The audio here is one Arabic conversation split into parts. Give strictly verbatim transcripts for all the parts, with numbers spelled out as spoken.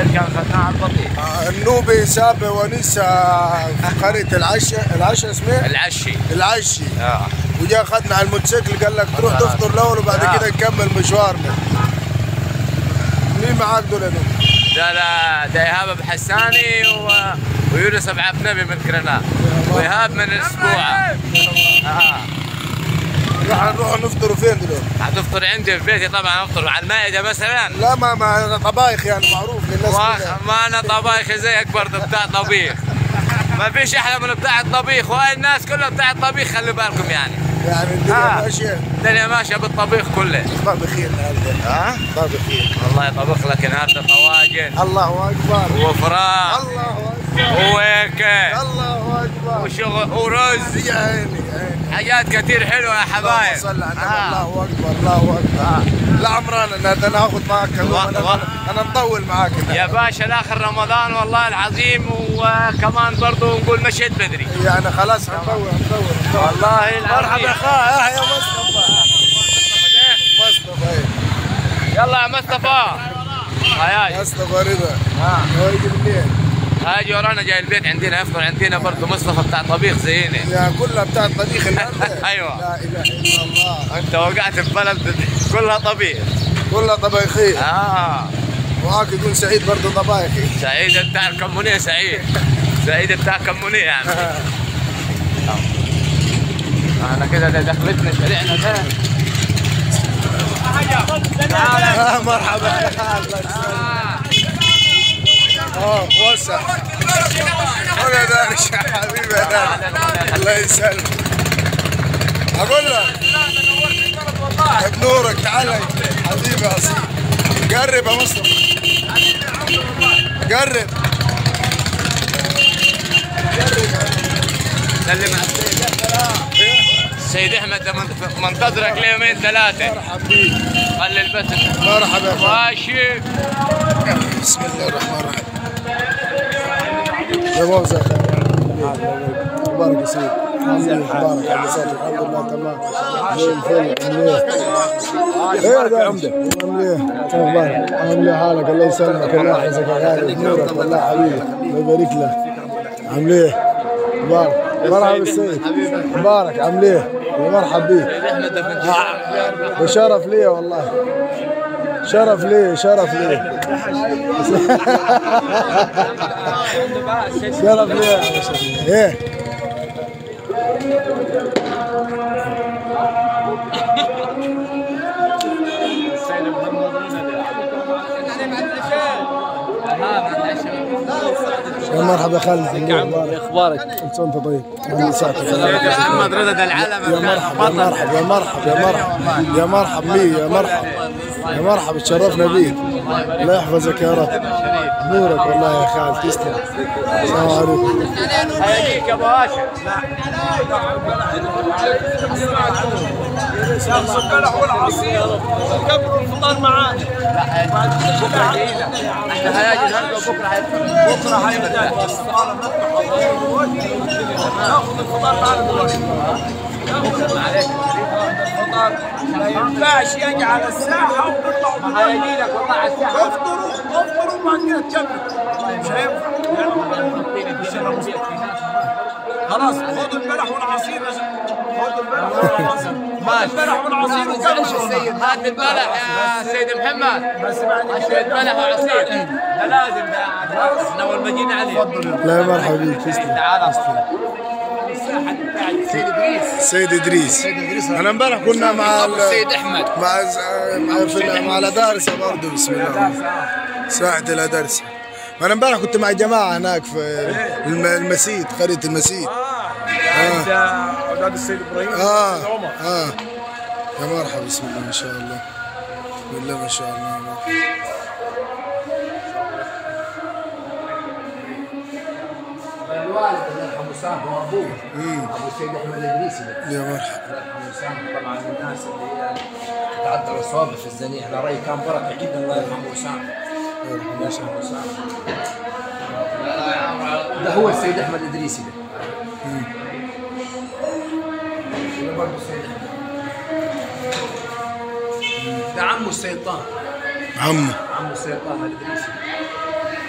البيت كان خدناه على البطيخ. النوبي سابه ونسى في قرية العشي، العشي اسمه؟ العشي. العشي. اه. وجا خدنا على الموتوسيكل قال لك تروح تفطر الاول وبعد كده نكمل مشوارنا. مين معاك دول يا نوبي؟ ده لا ده ايهاب ابو حساني و... ويونس ابو عبد النبي من كرناء وايهاب من الاسبوع. اه. نروح نفطروا فين دلوقتي؟ هتفطر عندي في بيتي طبعا، افطر على المائده مثلا. لا ما ما طبايخ يعني معروف للناس كلها. ما انا طبايخ زيك برضه بتاع طبيخ. ما فيش احلى من بتاع الطبيخ، وهاي الناس كلها بتاع الطبيخ خلي بالكم يعني. يعني الدنيا آه. ماشيه؟ الدنيا ماشيه بالطبيخ كله. طبخين النهارده. ها؟ طبخين. والله طبخ لك النهارده طواجن. الله اكبر. وفراخ. الله اكبر. وهيك. الله اكبر. وشغل ورز. يا عيني يا عيني. حاجات كثير حلوه يا حبايب. صل على النبي. آه. الله اكبر الله اكبر. آه. لا عمران انا ناخذ معك و... انا, أنا نطول معاك هنا. يا باشا لاخر رمضان والله العظيم، وكمان برضه نقول مشيت بدري. يعني خلاص نطول نطول والله العظيم. مرحبا اخاه يا مصطفى. مصطفى يلا يا مصطفى. هاي مصطفى رضا. ها هو يجي منين؟ هاجي ورانا جاي البيت عندنا يفطر عندنا برضه مصطفى بتاع طبيخ زينا. يا كلها بتاع طبيخ النهارده. ايوه. لا اله الا الله. انت وقعت في بلد كلها طبيخ. كلها طبيخيه. اه. وهاك يكون سعيد برضه طبايخي. سعيد بتاع الكمونيه سعيد. سعيد بتاع الكمونيه يا عمي. انا كده دخلتنا شارعنا ده. آه مرحبا. اه وسع. ولا دارش يا حبيبي الله يسلمك. اقول لك بنورك تعال حبيبي اصيل. قرب يا مصطفى. قرب. سلم على السيد احمد. السيد احمد منتظرك ليومين ثلاثه. مرحبا بيك. خلي البث. مرحبا ماشي. بسم الله الرحمن الرحيم. يا موزع مبارك يا سيدي. مبارك على الحمد لله تمام زي الفل. ايه يا عمده عامل ايه؟ مبارك عامل ايه حالك؟ الله يسلمك الله يحفظك يا غالي بنورك والله حبيبي الله يبارك لك. عامل ايه؟ مبارك مرحبا بالسيد مبارك عامل ايه؟ مرحبا بيك. وشرف لي والله شرف لي شرف لي شرف لي ايه يا مرحبا خالد اخبارك؟ انت وانت طيب سيدي محمد رضا ده العلم. يا مرحبا يا مرحبا يا مرحبا يا مرحبا يا مرحبا بي يا مرحبا يا مرحبا تشرفنا بيك الله يحفظك يا رب نورك والله يا خالد تسلم. السلام عليكم. هيجيك يا ابو هاشم. شمس البلح والعصير قبل الفطار معانا. لا بكره جايين احنا هيجي النهارده وبكره هيبدا. بكره هيبدا ناخذ الفطار معانا دلوقتي. بكره عليك الفطار ما ينفعش يجي على الساحه ونطلع. ما هيجي لك والله على الساحه. افطروا افطروا وبعد كده تكملوا. مش هينفع. خلاص خذوا البلح والعصير. خذوا البلح والعصير. خذوا البلح والعصير وكملوا. هات البلح يا سيد محمد. السيد بلح وعصير ده لازم ده احنا اول ما جينا عليه. لا يا مرحبا بيك تسلم. تعال سيد ادريس. سيد ادريس انا امبارح كنا مع السيد احمد مع مع في مع الادارسه برضه بسم الله ساعه الادارسه. انا امبارح كنت مع جماعه هناك في المسيد قريه المسيد. عند اولاد السيد ابراهيم. اه اه يا مرحبا بسم الله ما شاء الله بسم الله ما شاء الله. الوالد الله يرحمه سامح وابوه ابو السيد احمد الادريسي. يا مرحبا. الله يرحمه سامح طبعا من الناس اللي هي تعدل الصواب في الزنيع. على راي كان بركه جدا الله يرحمه سامح. الله يرحمه سامح. ده هو السيد احمد الادريسي ده. ده برضه السيد احمد. ده عمه السيد طه. عمه عمه السيد طه الادريسي.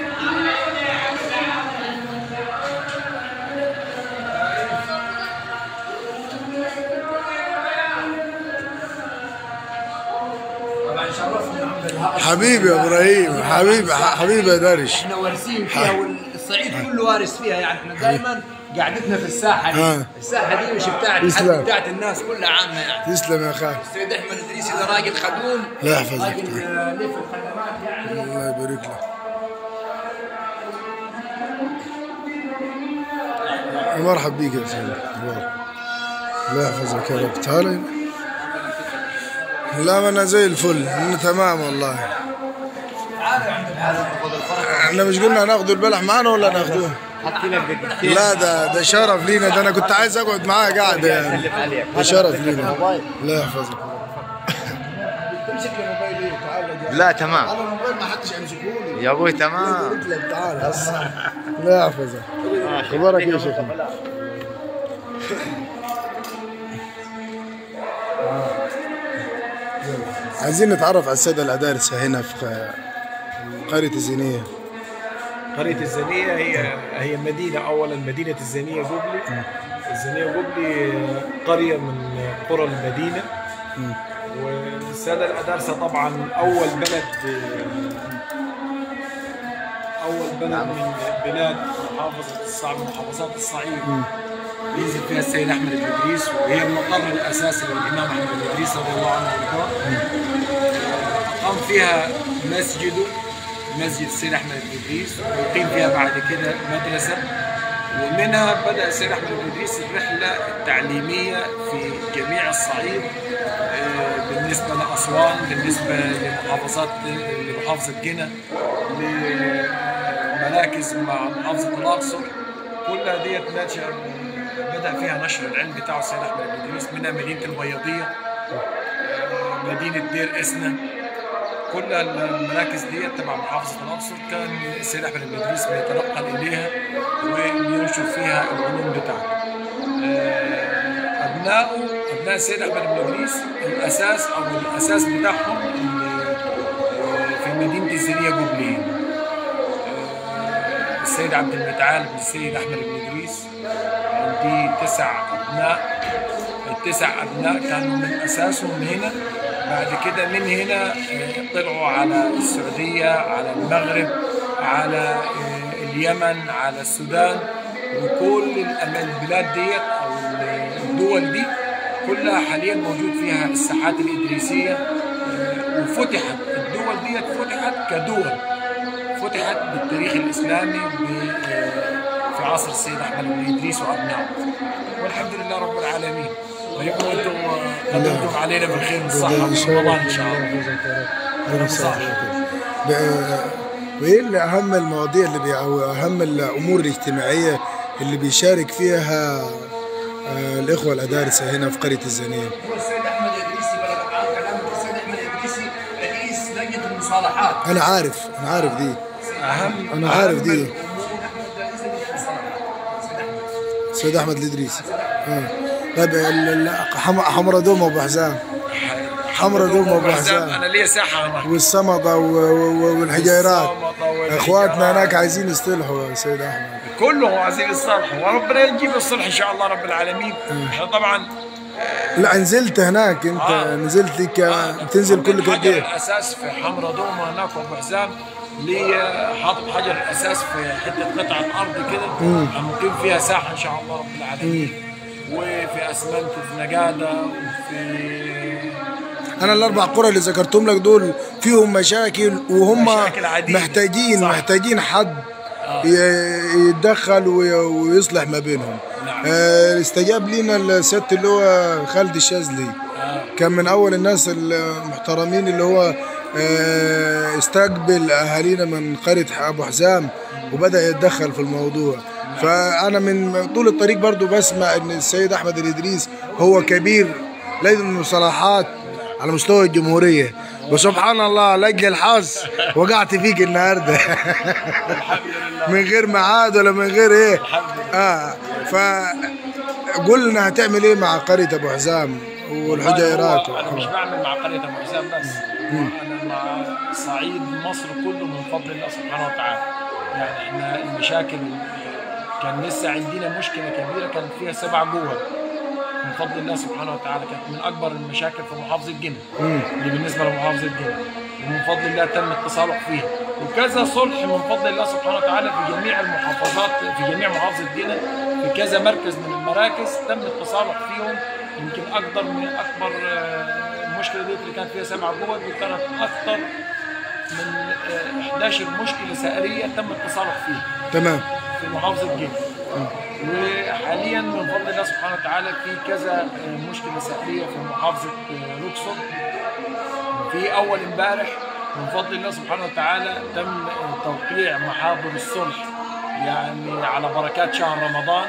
حبيبي يا ابراهيم، حبيبي حبيبي يا درش. احنا وارثين فيها والصعيد كله وارث فيها، يعني احنا دائما قعدتنا في الساحه دي. آه. الساحه دي مش بتاعت حد، بتاعت الناس كلها عامه يعني. تسلم يا اخي. السيد احمد ادريسي ده راجل خدوم، لا يحفظك، راجل ليه في الخدمات يعني. الله يبارك له. مرحب بيك يا سيدي. الله يحفظك يا رب. تعالى. لا انا زي الفل، انا تمام والله. احنا مش قلنا هناخدوا البلح معانا ولا ناخدوه؟ لا ده ده شرف لينا، ده انا كنت عايز اقعد معاه قاعده يعني. ده شرف لينا. الله يحفظك. لا تمام. انا الموبايل ما حدش يمسكهولي يا ابوي تمام. تعال. الله يحفظك. اخبارك يا شيخ؟ عايزين نتعرف على الساده الادارسه هنا في قريه الزينيه. قرية الزينية هي هي مدينة، أولا مدينة الزينية جوبلي. الزينية جوبلي قرية من قرى المدينة. والسادة الأدارسة طبعا أول بلد أول بلد من بلاد محافظة الصعيد، محافظات الصعيد ينزل فيها السيد أحمد بن إدريس، وهي المقر الأساسي للإمام أحمد بن إدريس رضي الله عنه وارضاه. قام فيها مسجده مسجد السيد احمد بن ادريس، ويقيم فيها بعد كده مدرسه، ومنها بدا السيد احمد بن ادريس الرحله التعليميه في جميع الصعيد، بالنسبه لاسوان، بالنسبه لمحافظات لمحافظه جنة، لمراكز مع محافظه الاقصر، كلها ديت نشأ بدا فيها نشر العلم بتاعه السيد احمد بن ادريس، منها مدينه البياضيه، مدينه دير اسنا، كل المراكز دي تبع محافظة الأقصر كان السيد أحمد بن إدريس بيتنقل إليها وبينشر فيها العلوم بتاعته. أبنائه أبناء السيد أحمد بن إدريس الأساس أو الأساس بتاعهم في مدينة الزينية جوبلي. السيد عبد المتعال بن السيد أحمد بن إدريس عندي تسع أبناء، التسع أبناء كانوا من أساسهم هنا. بعد كده من هنا طلعوا على السعودية، على المغرب، على اليمن، على السودان، وكل البلاد ديت أو الدول دي كلها حاليا موجود فيها الساحات الإدريسية، وفتحت الدول ديت فتحت كدول، فتحت بالتاريخ الإسلامي في عصر السيد أحمد بن إدريس وأبنائه، والحمد لله رب العالمين. ويكون انتم قدمتم علينا بالخير والصحه والرمضان ان شاء الله. صح. وايه اهم المواضيع اللي بي او اهم الامور الاجتماعيه اللي بيشارك فيها الاخوه الادارسه هنا في قريه الزينيه؟ هو السيد احمد ادريسي بلغ عن كلامك، السيد احمد ادريسي رئيس لجنه المصالحات. انا عارف انا عارف دي. اهم انا عارف دي. السيد احمد الادريسي. اه طيب حمرا دومه وابو حزام. حمرا دومه وابو حزام. انا ليا ساحه هناك. والسمطه والحجيرات. اخواتنا هناك عايزين يصطلحوا يا سيد احمد. كلهم عايزين يصطلحوا، وربنا يجيب الصلح ان شاء الله رب العالمين. احنا طبعا لا نزلت هناك انت. آه. نزلت لك آه. بتنزل كل قد ايه؟ الاساس في حمرا دومه هناك وابو حزام، ليه حاطط حجر الاساس في حته قطعه ارض كده هنقيم فيها ساحه ان شاء الله رب العالمين. مم. وفي اسمنت وفي نجاده وفي انا الاربع قرى اللي ذكرتهم لك دول فيهم مشاكل، وهم مشاكل محتاجين صح. محتاجين حد آه. يتدخل ويصلح ما بينهم. نعم. آه استجاب لينا الست اللي هو خالد الشاذلي. آه. كان من اول الناس المحترمين اللي هو آه استقبل اهالينا من قريه ابو حزام وبدا يتدخل في الموضوع. فأنا من طول الطريق برضو بسمع إن السيد أحمد الإدريس هو كبير لجنة المصالحات على مستوى الجمهورية، وسبحان الله لأجل الحظ وقعت فيك النهارده من غير ميعاد ولا من غير إيه. آه فقول لنا هتعمل إيه مع قرية أبو حزام والحجيرات؟ أنا مش بعمل مع قرية أبو حزام بس، أنا مع صعيد مصر كله من فضل الله سبحانه وتعالى. يعني إحنا المشاكل كان لسه عندنا مشكلة كبيرة كانت فيها سبع جوه من فضل الله سبحانه وتعالى، كانت من أكبر المشاكل في محافظة جنة اللي بالنسبة لمحافظة جنة. ومن فضل الله تم التصالح فيها، وكذا صلح من فضل الله سبحانه وتعالى في جميع المحافظات، في جميع محافظة جنة، في كذا مركز من المراكز تم التصالح فيهم. يمكن اكبر من اكبر المشكله دي اللي كانت فيها سبع جوه كانت اكثر من إحدى عشرة مشكله سائريه تم التصالح فيها. تمام. في محافظه جنة. وحاليا من فضل الله سبحانه وتعالى في كذا مشكله سائريه في محافظه لوكسور. في اول امبارح من فضل الله سبحانه وتعالى تم توقيع محاضر الصلح يعني على بركات شهر رمضان.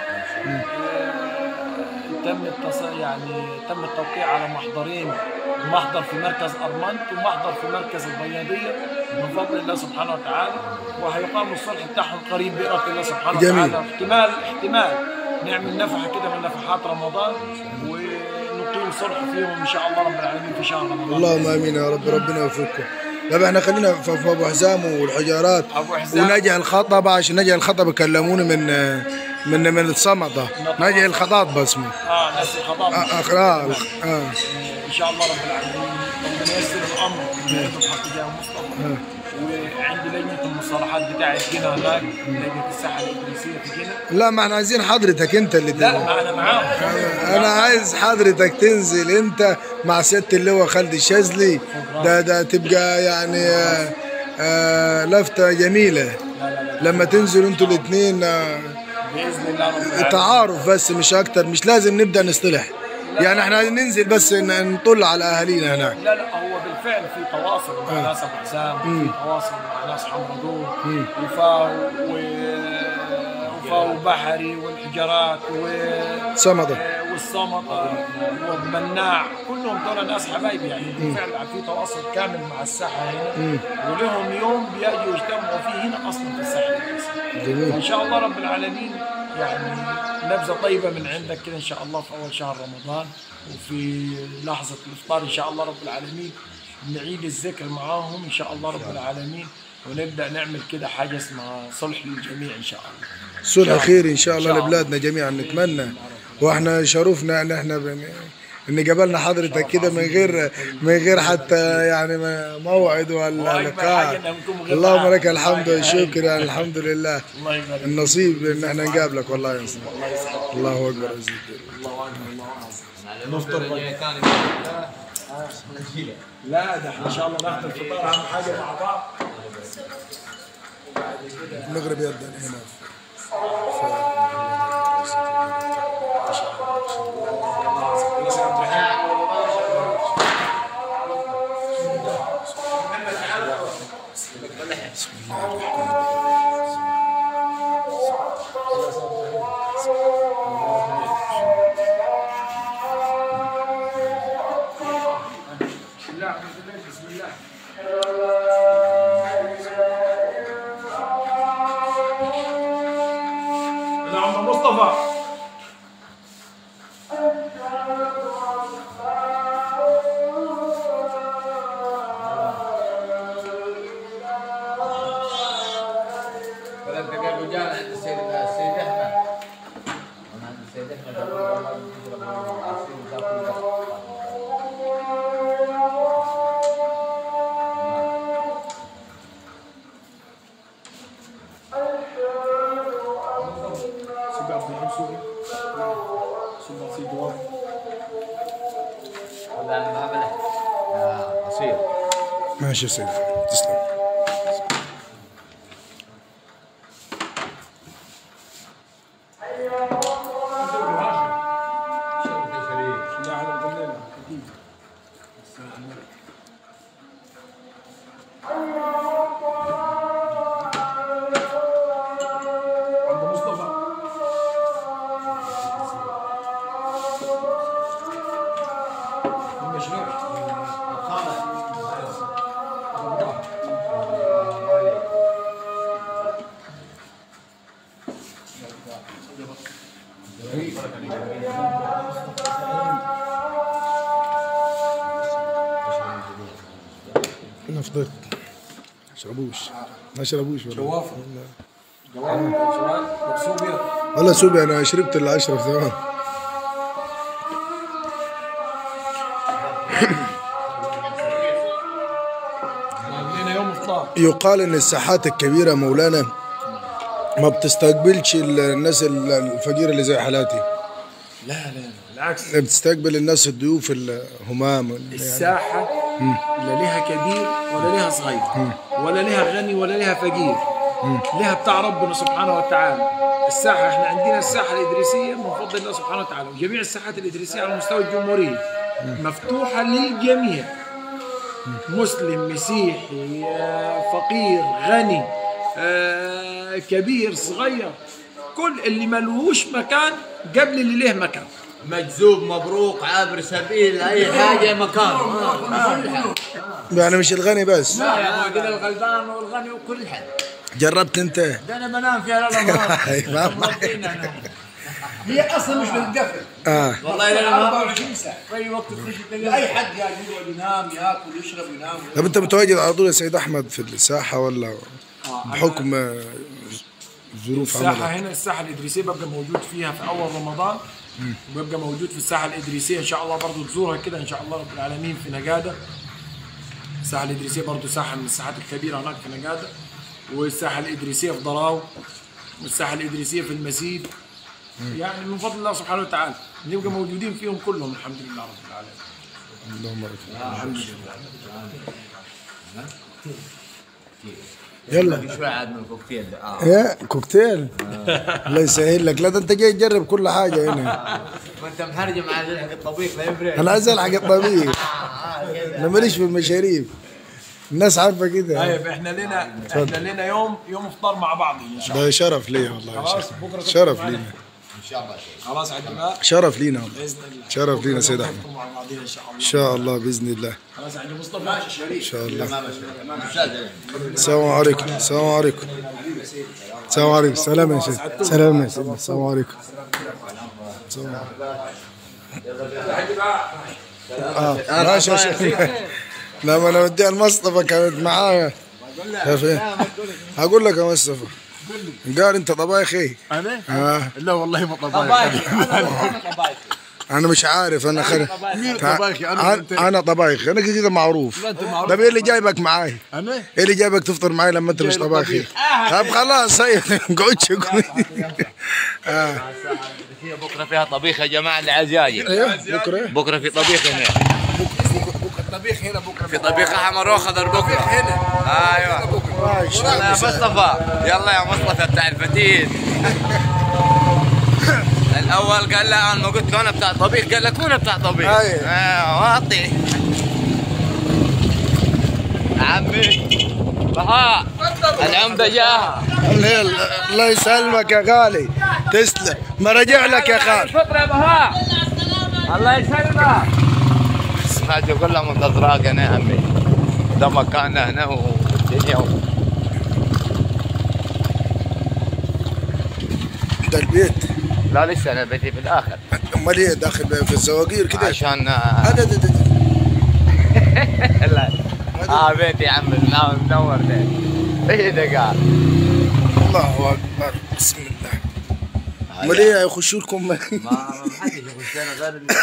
تم يعني تم التوقيع على محضرين، محضر في مركز أرمنت ومحضر في مركز البياضية من فضل الله سبحانه وتعالى، وهيقام الصلح بتاعهم قريب بإرادة الله سبحانه جميل. وتعالى. احتمال احتمال نعمل نفحة كده من نفحات رمضان ونقيم صلح فيهم إن شاء الله رب العالمين في شهر رمضان. اللهم آمين يا رب، ربنا يوفقكم. طب احنا خلينا في ابو حزام والحجارات ونجع الخطب، عشان نجع الخطب كلموني من من من الصمدة، نجع الخطاط باسمه. اه ناس الخطاط. اه اه اه ان شاء الله رب العالمين ربنا ييسر الامر بحق جاه مصطفى. وعندي لجنه المصالحات بتاعت جنة هناك، لجنه الساحه الادريسيه في جنة. لا ما احنا عايزين حضرتك انت اللي لا ما انا معاهم. انا عايز حضرتك تنزل انت مع سياده اللواء خالد الشاذلي، ده ده تبقى يعني آه آه لفته جميله. لا لا لا لما تنزلوا انتوا الاثنين آه باذن الله رب العالمين. تعارف بس مش اكتر، مش لازم نبدا نصطلح، يعني احنا ننزل بس نطل على اهالينا هناك. لا لا هو بالفعل في تواصل مع ناس ابو حسام، في تواصل مع ناس حمردون وفاو وفاو وبحري والحجارات صمدة والصمدة والمناع، كلهم دول ناس حبايبي يعني. بالفعل في تواصل كامل مع الساحه هنا، ولهم يوم بيجوا يجتمعوا فيه هنا اصلا في الساحه. جميل. ان شاء الله رب العالمين يعني نبذه طيبه من عندك كده ان شاء الله في اول شهر رمضان، وفي لحظه الافطار ان شاء الله رب العالمين نعيد الذكر معاهم ان شاء الله رب العالمين، ونبدا نعمل كده حاجه اسمها صلح للجميع ان شاء الله. صلح خير ان شاء الله لبلادنا جميعا نتمنى. واحنا شرفنا ان احنا بن... ان قابلنا حضرتك كده من غير من غير حتى يعني موعد ولا لقاء. اللهم لك الحمد والشكر يعني الحمد لله. النصيب ان احنا نقابلك والله يا سيدي. الله اكبر. الله اكبر. نفطر ثاني. لا ده احنا ان شاء الله ناخذ الفطار اهم حاجه مع بعض. المغرب يبدا هنا. ماشي يا سيدي تسلم. نفطر اشربوش ما اشربوش والله. جوافه جوافه سوبيا والله سوبيا انا شربت الاشرف زمان. السلطان. يقال ان الساحات الكبيره مولانا ما بتستقبلش الناس الفقيره اللي زي حالاتي. لا لا بالعكس، بتستقبل الناس الضيوف الهمام يعني. الساحه لا لها كبير ولا لها صغير ولا لها غني ولا لها فقير، لها بتاع ربنا سبحانه وتعالى. الساحه احنا عندنا الساحه الادريسيه من فضل الله سبحانه وتعالى، وجميع الساحات الادريسيه على مستوى الجمهوريه مفتوحه للجميع، مسلم مسيحي فقير غني كبير صغير، كل اللي ملوش مكان قبل اللي له مكان. مجذوب مبروك عابر سبيل اي حاجه مكان. يعني مش الغني بس، لا يا ابو الغلبان والغني وكل حد. جربت انت؟ ده انا بنام فيها لا لا هي اصلا مش للقفل. اه والله انا أربعة وعشرين ساعه في اي وقت تخش تلاقي اي حد يقعد ينام ياكل يشرب ينام. طب انت متواجد على طول يا سيد احمد في الساحه ولا بحكم ظروف عملك؟ الساحه هنا الساحه الادريسيه ببقى موجود فيها في اول رمضان، وببقى موجود في الساحه الادريسيه ان شاء الله برضه تزورها كده ان شاء الله رب العالمين في نجاده. الساحه الادريسيه برضه ساحه من الساحات الكبيره هناك في نجاده، والساحه الادريسيه في ضراو، والساحه الادريسيه في المسيد. يعني من فضل الله سبحانه وتعالى نبقى موجودين فيهم كلهم الحمد لله رب العالمين. اللهم بارك. الحمد لله. يلا شوي عاد من الكوكتيل ده. اه يا كوكتيل. الله يسهل لك. لا ده انت جاي تجرب كل حاجه هنا. ما انت محرجم على حق الطبيخ لا يفرق. انا عايز الحق الطبيخ، انا ماليش في المشاريب، الناس عارفه كده. طيب احنا لنا احنا لنا يوم يوم افطار مع بعض ان شاء الله. ده شرف ليا والله. خلاص بكره شرف لينا ان شاء الله. خلاص يا جماعه شرف لينا والله. باذن الله. شرف لينا سيد احمد. مع بعضنا ان شاء الله. ان شاء الله باذن الله. خلاص يا حاج مصطفى ان شاء الله. تمام السلام عليكم. السلام عليكم. السلام عليكم. سلام يا شيخ. سلام يا شيخ. السلام عليكم. السلام عليكم. اه ماشي يا شيخ. لما انا وديها المصطفى كانت معايا. هقول لك يا مصطفى، قال انت طبايخ ايه؟ انا؟ اه لا والله ما طبايخ. انا مش عارف. انا خل... مين تع- طبايخي؟ أنا أنا- انا طبايخ، انا كده معروف. لا أنت معروف. طب ايه اللي جايبك معاي؟ انا؟ ايه اللي جايبك تفطر معي لما انت مش جاي طباخي؟ لطبيخ. طب خلاص هي قعد شكرا. اه بكره فيها طبيخ يا جماعه اللي عايز يجي. ايوه بكره بكره في طبيخ هنا. الطبيخ هنا بكره في طبيخ احمر واخضر بكره. هنا. ايوه ماشي. يلا يا مصطفى، يلا يا مصطفى بتاع الفتيل. الاول قال لا انا ما قلت له انا بتاع طبيخ، قال لك انا بتاع طبيخ. أيوة. اه واطي عمي بهاء العمده جاء. الله يسلمك يا غالي، تسلم. ما رجع لك يا خال. الفطره يا بهاء الله يسلمك. سمعت كلها منتظراك انا يا عمي، ده مكاننا هنا والدنيا. ده البيت. لا لسه انا بيتي في الاخر امال ايه داخل في الزواقير كده؟ عشان هذا ده- ده- لا اه بيتي يا عم منور بيت. ايه ده قاعد الله اكبر. بسم الله. امال ايه يخشوا لكم؟ ما ما حدش يخش لنا غير ال-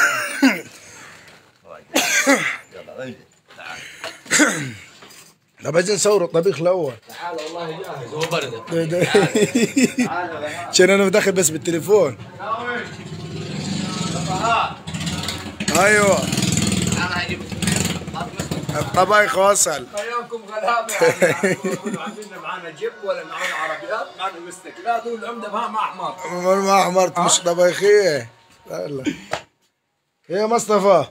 يلا انزل تعال طب عايزين نصور الطبيخ الاول. تعال والله جاهز هو برد. ده- ده- عشان انا داخل بس بالتليفون. ايوه انا هجيب الطبايخ وصل. خيامكم غلابه يعني. عندنا معانا جيب ولا معانا عربيات معانا مستقلات والعمده بها مع حمار. امال ما احمرت مش طبايخيه. يلا يا مصطفى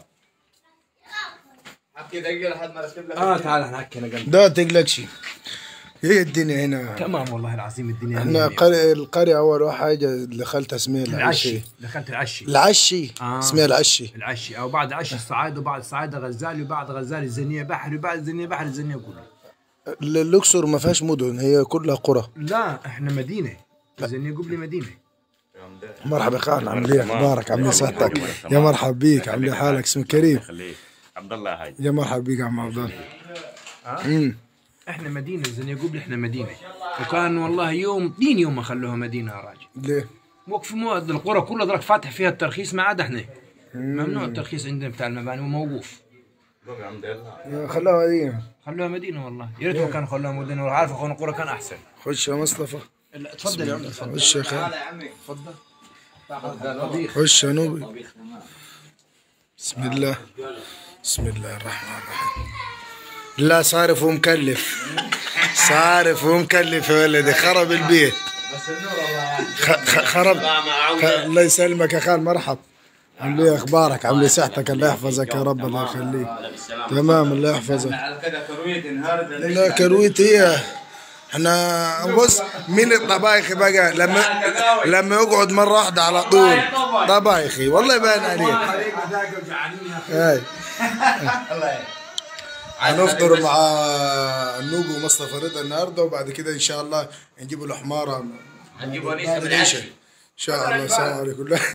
حكي دقيقه لحد ما اركب لك. اه تعال نحكي انا قلبي. ده تقلقش. هي الدنيا هنا تمام والله العظيم الدنيا احنا قرية القرية اول حاجة دخلت اسمها العشي. العشي. دخلت العشي. العشي آه. اسمها العشي. العشي او بعد عشي الصعايده وبعد الصعايده غزالي وبعد غزالي الزنيه بحري وبعد الزنيه بحري الزنيه كلها. الاقصر ما فيهاش مدن، هي كلها قرى. لا احنا مدينه. الزنيه قبلي مدينه. مرحبا يا خال، عامل ايه اخبارك؟ عامل ايه صحتك؟ يا مرحبا بيك، عامل ايه حالك؟ اسمك كريم. خليك عبد الله هاي. يا مرحبا بيك يا عم عبد الله. امم احنا مدينه الزنيه قبلي احنا مدينه. وكان والله يوم دين يوم ما خلوها مدينه يا راجل. ليه؟ وقف مواد القرى كلها درك فاتح فيها الترخيص ما عدا احنا. ممنوع الترخيص عندنا بتاع المباني وموقوف. خلوها مدينة. خلوها مدينة والله، يا ريتهم كانوا خلوها مدينة، عارف اخونا القرى كان احسن. خش يا مصطفى. لا تفضل يا عمي تفضل. خش يا خالد. تفضل. خش يا نوبي. بسم الله. بسم الله الرحمن الرحيم. لا صارف ومكلف. صارف ومكلف يا ولدي، خرب البيت. بس النور والله خ- خرب. الله يسلمك يا خال، مرحب. عامل ايه اخبارك؟ عامل ايه صحتك؟ الله يحفظك يا رب، الله يخليك. تمام، الله يحفظك. لا كرويت هي احنا بص، مين الطبايخي بقى لما لما يقعد مره واحده على طول طبايخي والله يبان عليك. هاي هنفطر مع النوبي ومصطفى رضا النهارده، وبعد كده ان شاء الله نجيبوا الحماره. هنجيبوا انيسه ان شاء الله. السلام عليكم.